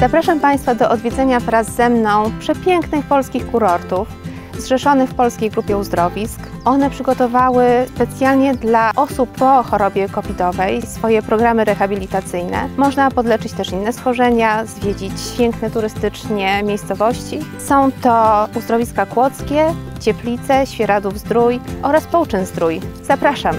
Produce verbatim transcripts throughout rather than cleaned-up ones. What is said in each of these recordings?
Zapraszam Państwa do odwiedzenia wraz ze mną przepięknych polskich kurortów zrzeszonych w Polskiej Grupie Uzdrowisk. One przygotowały specjalnie dla osób po chorobie covidowej swoje programy rehabilitacyjne. Można podleczyć też inne schorzenia, zwiedzić piękne turystycznie miejscowości. Są to uzdrowiska kłodzkie, Cieplice, Świeradów-Zdrój oraz Połczyn-Zdrój. Zapraszam!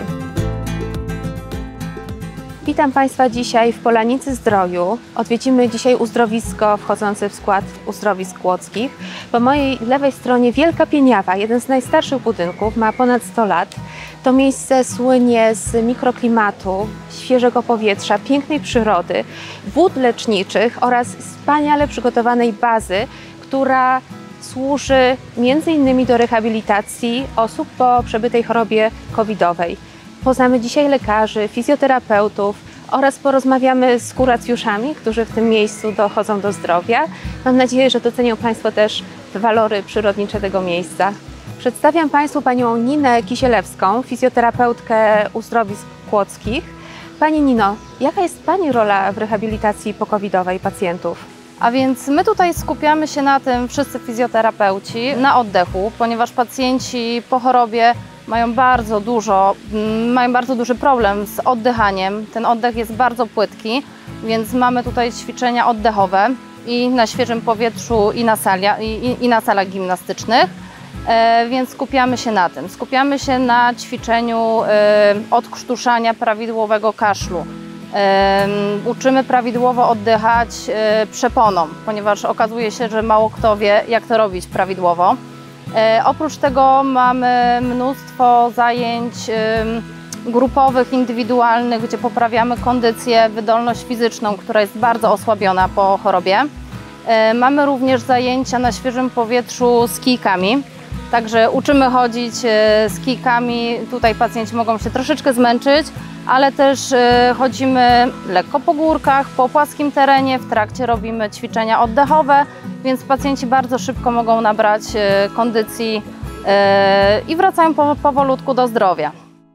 Witam Państwa dzisiaj w Polanicy-Zdroju. Odwiedzimy dzisiaj uzdrowisko wchodzące w skład uzdrowisk kłodzkich. Po mojej lewej stronie Wielka Pieniawa, jeden z najstarszych budynków, ma ponad sto lat. To miejsce słynie z mikroklimatu, świeżego powietrza, pięknej przyrody, wód leczniczych oraz wspaniale przygotowanej bazy, która służy między innymi do rehabilitacji osób po przebytej chorobie covidowej. Poznamy dzisiaj lekarzy, fizjoterapeutów oraz porozmawiamy z kuracjuszami, którzy w tym miejscu dochodzą do zdrowia. Mam nadzieję, że docenią Państwo też walory przyrodnicze tego miejsca. Przedstawiam Państwu panią Ninę Kisielewską, fizjoterapeutkę uzdrowisk kłodzkich. Pani Nino, jaka jest Pani rola w rehabilitacji pokowidowej pacjentów? A więc my tutaj skupiamy się na tym, wszyscy fizjoterapeuci, na oddechu, ponieważ pacjenci po chorobie mają bardzo dużo, mają bardzo duży problem z oddychaniem. Ten oddech jest bardzo płytki, więc mamy tutaj ćwiczenia oddechowe i na świeżym powietrzu, i na, sali, i, i na salach gimnastycznych, e, więc skupiamy się na tym. Skupiamy się na ćwiczeniu e, odkrztuszania prawidłowego kaszlu. E, uczymy prawidłowo oddychać e, przeponą, ponieważ okazuje się, że mało kto wie, jak to robić prawidłowo. E, oprócz tego mamy mnóstwo zajęć e, grupowych, indywidualnych, gdzie poprawiamy kondycję, wydolność fizyczną, która jest bardzo osłabiona po chorobie. E, mamy również zajęcia na świeżym powietrzu z kijkami, także uczymy chodzić e, z kijkami. Tutaj pacjenci mogą się troszeczkę zmęczyć, ale też e, chodzimy lekko po górkach, po płaskim terenie, w trakcie robimy ćwiczenia oddechowe, więc pacjenci bardzo szybko mogą nabrać e, kondycji e, i wracają po, powolutku do zdrowia.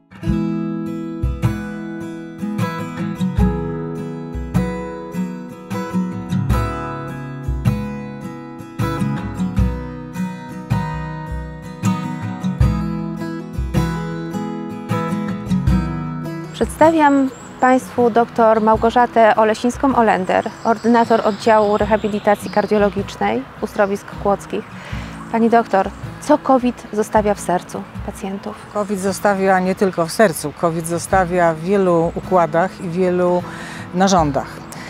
Przedstawiam Państwu dr Małgorzatę Olesińską-Olender, ordynator oddziału rehabilitacji kardiologicznej uzdrowisk kłodzkich. Pani doktor, co COVID zostawia w sercu pacjentów? COVID zostawia nie tylko w sercu, COVID zostawia w wielu układach i wielu narządach.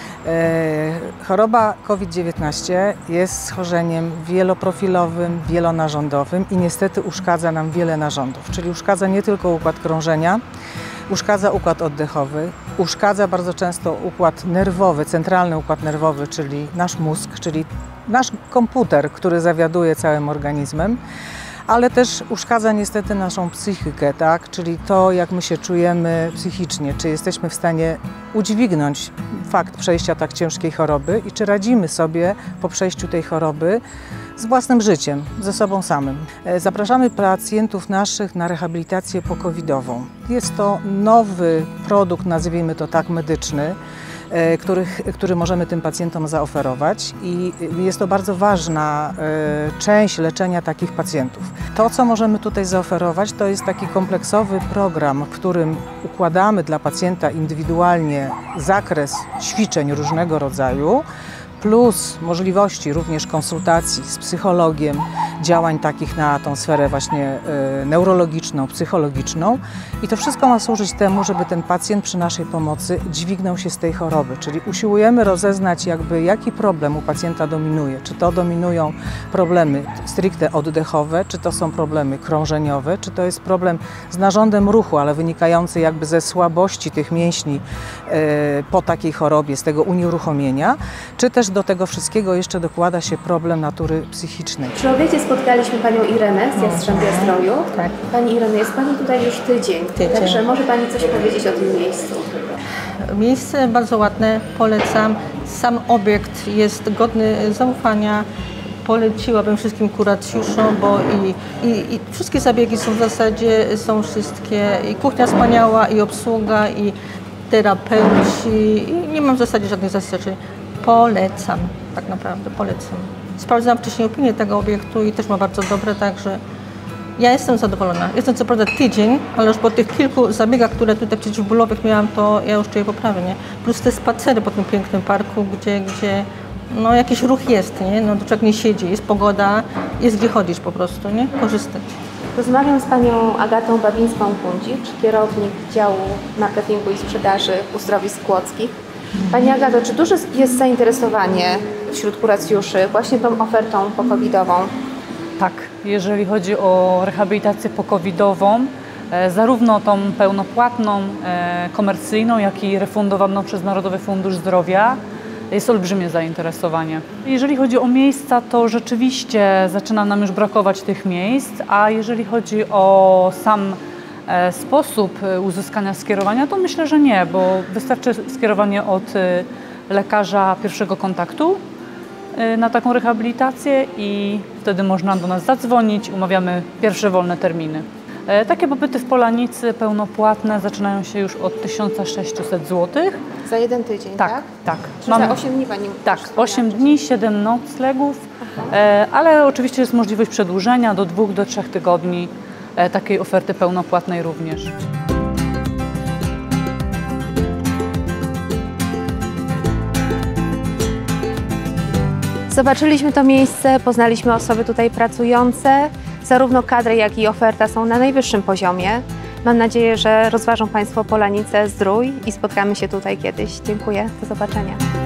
E, choroba COVID dziewiętnaście jest schorzeniem wieloprofilowym, wielonarządowym i niestety uszkadza nam wiele narządów, czyli uszkadza nie tylko układ krążenia, uszkadza układ oddechowy, uszkadza bardzo często układ nerwowy, centralny układ nerwowy, czyli nasz mózg, czyli nasz komputer, który zawiaduje całym organizmem, ale też uszkadza niestety naszą psychikę, tak? Czyli to, jak my się czujemy psychicznie, czy jesteśmy w stanie udźwignąć fakt przejścia tak ciężkiej choroby i czy radzimy sobie po przejściu tej choroby z własnym życiem, ze sobą samym. Zapraszamy pacjentów naszych na rehabilitację pokowidową. Jest to nowy produkt, nazwijmy to tak, medyczny, Których, który możemy tym pacjentom zaoferować i jest to bardzo ważna część leczenia takich pacjentów. To, co możemy tutaj zaoferować, to jest taki kompleksowy program, w którym układamy dla pacjenta indywidualnie zakres ćwiczeń różnego rodzaju, plus możliwości również konsultacji z psychologiem, działań takich na tą sferę właśnie y, neurologiczną, psychologiczną i to wszystko ma służyć temu, żeby ten pacjent przy naszej pomocy dźwignął się z tej choroby, czyli usiłujemy rozeznać jakby jaki problem u pacjenta dominuje, czy to dominują problemy stricte oddechowe, czy to są problemy krążeniowe, czy to jest problem z narządem ruchu, ale wynikający jakby ze słabości tych mięśni y, po takiej chorobie, z tego unieruchomienia, czy też do tego wszystkiego jeszcze dokłada się problem natury psychicznej. Przy obiedzie spotkaliśmy Panią Irenę z Jastrzębia-Zdroju. Tak. Pani Ireno, jest Pani tutaj już tydzień, tydzień, także może Pani coś powiedzieć o tym miejscu. Miejsce bardzo ładne, polecam. Sam obiekt jest godny zaufania. Poleciłabym wszystkim kuracjuszom, bo i, i, i wszystkie zabiegi są w zasadzie, są wszystkie, i kuchnia wspaniała, i obsługa, i terapeuci, i nie mam w zasadzie żadnych zastrzeżeń. Polecam. tak naprawdę polecam. Sprawdzałam wcześniej opinię tego obiektu i też ma bardzo dobre, także ja jestem zadowolona. Jestem co prawda tydzień, ale już po tych kilku zabiegach, które tutaj przeciwbólowych miałam, to ja już czuję poprawę, nie? Plus te spacery po tym pięknym parku, gdzie, gdzie no, jakiś ruch jest, nie? No, człowiek nie siedzi, jest pogoda, jest gdzie chodzić po prostu, nie? Korzystać. Rozmawiam z panią Agatą Babińską-Pundzicz, kierownik działu marketingu i sprzedaży uzdrowisk kłodzkich. Pani Agato, czy duże jest zainteresowanie wśród kuracjuszy właśnie tą ofertą pokowidową? Tak, jeżeli chodzi o rehabilitację pokowidową, e, zarówno tą pełnopłatną, e, komercyjną, jak i refundowaną przez Narodowy Fundusz Zdrowia, jest olbrzymie zainteresowanie. Jeżeli chodzi o miejsca, to rzeczywiście zaczyna nam już brakować tych miejsc, a jeżeli chodzi o sam e, sposób uzyskania skierowania, to myślę, że nie, bo wystarczy skierowanie od e, lekarza pierwszego kontaktu na taką rehabilitację i wtedy można do nas zadzwonić, umawiamy pierwsze wolne terminy. Takie pobyty w Polanicy pełnopłatne zaczynają się już od tysiąc sześćset złotych. Za jeden tydzień, tak? Tak, tak. Czyli za osiem dni pani Tak, osiem dni, siedem noclegów, e, ale oczywiście jest możliwość przedłużenia do dwóch do trzech tygodni e, takiej oferty pełnopłatnej również. Zobaczyliśmy to miejsce, poznaliśmy osoby tutaj pracujące. Zarówno kadry, jak i oferta są na najwyższym poziomie. Mam nadzieję, że rozważą Państwo Polanicę Zdrój i spotkamy się tutaj kiedyś. Dziękuję, do zobaczenia.